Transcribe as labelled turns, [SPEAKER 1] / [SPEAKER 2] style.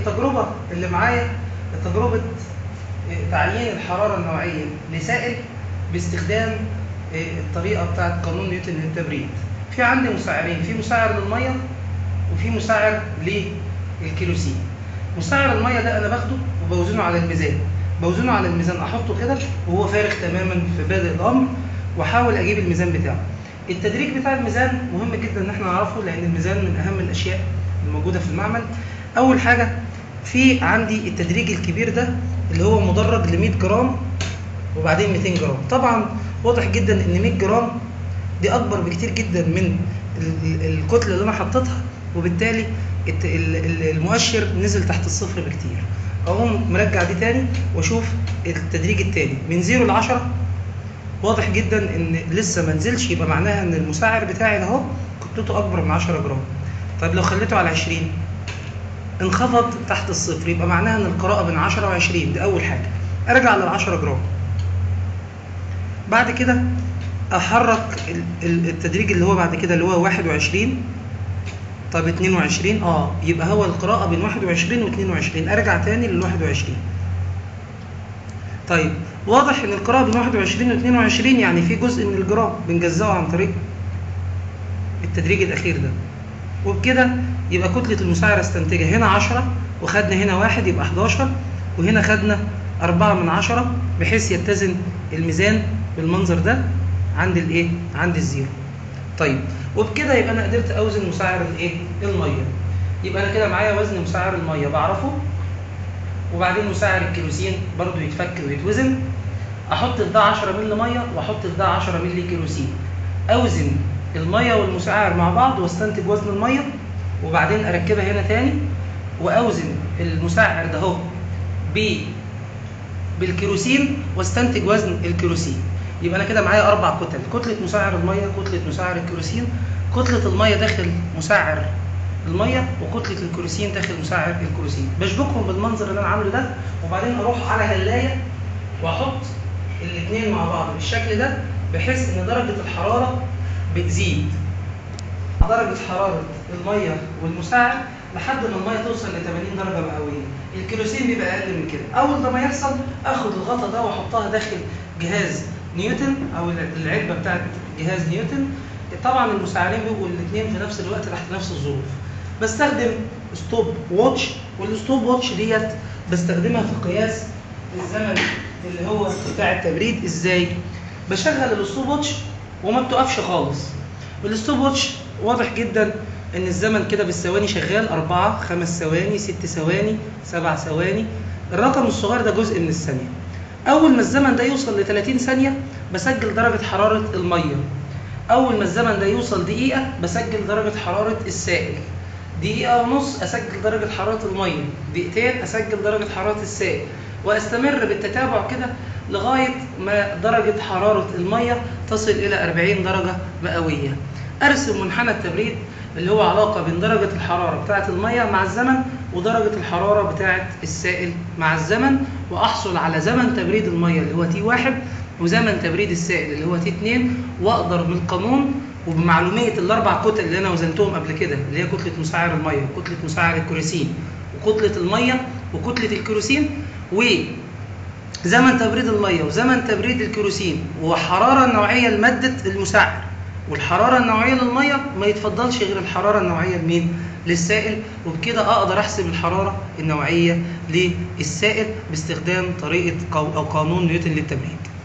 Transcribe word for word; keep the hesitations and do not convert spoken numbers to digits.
[SPEAKER 1] التجربة اللي معايا تجربة تعيين الحرارة النوعية لسائل باستخدام الطريقة بتاعت قانون نيوتن للتبريد. في عندي مساعرين، في مساعر للمية وفي مساعر للكيروسين. مساعر المية ده أنا باخده وبوزنه على الميزان، بوزنه على الميزان أحطه كده وهو فارغ تماما في بادئ الأمر، وأحاول أجيب الميزان بتاعه. التدريج بتاع الميزان مهم جدا إن احنا نعرفه، لأن الميزان من أهم الأشياء الموجودة في المعمل. أول حاجة في عندي التدريج الكبير ده اللي هو مدرج ل مية جرام وبعدين ميتين جرام. طبعا واضح جدا ان مية جرام دي اكبر بكتير جدا من الكتله اللي انا حطيتها، وبالتالي المؤشر نزل تحت الصفر بكتير. اقوم مرجع دي تاني واشوف التدريج التاني من صفر ل عشرة. واضح جدا ان لسه ما نزلش، يبقى معناها ان المساعر بتاعي ده اهو كتلته اكبر من عشرة جرام. طيب لو خليته على عشرين انخفض تحت الصفر، يبقى معناها ان القراءه بين عشرة وعشرين. ده اول حاجه. ارجع لل عشرة جرام. بعد كده احرك التدريج اللي هو بعد كده اللي هو واحد وعشرين. طب اتنين وعشرين، اه يبقى هو القراءه بين واحد وعشرين و اتنين وعشرين. ارجع تاني لل واحد وعشرين. طيب واضح ان القراءه بين واحد وعشرين و اتنين وعشرين، يعني في جزء من الجرام بنجزاه عن طريق التدريج الاخير ده. وبكده يبقى كتله المساعر استنتجها هنا عشرة، وخدنا هنا واحد يبقى حداشر، وهنا خدنا أربعة من عشرة، بحيث يتزن الميزان بالمنظر ده عند الايه؟ عند الزيرو. طيب وبكده يبقى انا قدرت اوزن مساعر الايه؟ الميه. يبقى انا كده معايا وزن مساعر الميه بعرفه، وبعدين مساعر الكيروسين برضو يتفك ويتوزن. احط في ده عشرة مللي ميه واحط في ده عشرة مللي كيروسين. اوزن الميه والمساعر مع بعض واستنتج وزن الميه، وبعدين اركبها هنا تاني واوزن المساعر ده اهو بالكيروسين واستنتج وزن الكيروسين. يبقى انا كده معايا اربع كتل: كتله مساعر الميه، كتله مساعر الكيروسين، كتله الميه داخل مساعر الميه، وكتله الكيروسين داخل مساعر الكيروسين. بشبكهم بالمنظر اللي انا عامله ده، وبعدين اروح على هلايه واحط الاثنين مع بعض بالشكل ده، بحيث ان درجه الحراره بتزيد. درجه حراره الميه والمساعر لحد ما الميه توصل ل ثمانين درجه مئويه. الكيروسين بيبقى اقل من كده. اول ما يحصل اخد الغطا ده واحطها داخل جهاز نيوتن او العلبه بتاعت جهاز نيوتن. طبعا المساعرين بيبقوا الاثنين في نفس الوقت تحت نفس الظروف. بستخدم ستوب واتش، والستوب واتش ديت بستخدمها في قياس الزمن اللي هو بتاع التبريد. ازاي؟ بشغل الستوب واتش وما بتقفش خالص. الستوب واتش واضح جدا ان الزمن كده بالثواني شغال: أربعة، خمس ثواني، ست ثواني، سبع ثواني. الرقم الصغير ده جزء من الثانيه. اول ما الزمن ده يوصل ل ثلاثين ثانيه بسجل درجه حراره الميه. اول ما الزمن ده يوصل دقيقه بسجل درجه حراره السائل. دقيقه ونص اسجل درجه حراره الميه. دقيقتين اسجل درجه حراره السائل، واستمر بالتتابع كده لغايه ما درجه حراره الميه تصل الى أربعين درجه مئويه. ارسم منحنى التبريد اللي هو علاقه بين درجه الحراره بتاعه الميه مع الزمن ودرجه الحراره بتاعه السائل مع الزمن، واحصل على زمن تبريد الميه اللي هو تي واحد وزمن تبريد السائل اللي هو تي اتنين. واقدر من القانون وبمعلوميه الاربع كتل اللي انا وزنتهم قبل كده، اللي هي كتله مساعر الميه وكتله مساعر الكيروسين وكتله الميه وكتله الكيروسين وزمن تبريد الميه وزمن تبريد الكيروسين والحراره النوعيه لماده المساعر والحراره النوعيه للميه، ما يتفضلش غير الحراره النوعيه لمين؟ للسائل. وبكده اقدر احسب الحراره النوعيه للسائل باستخدام طريقه او قانون نيوتن للتبريد.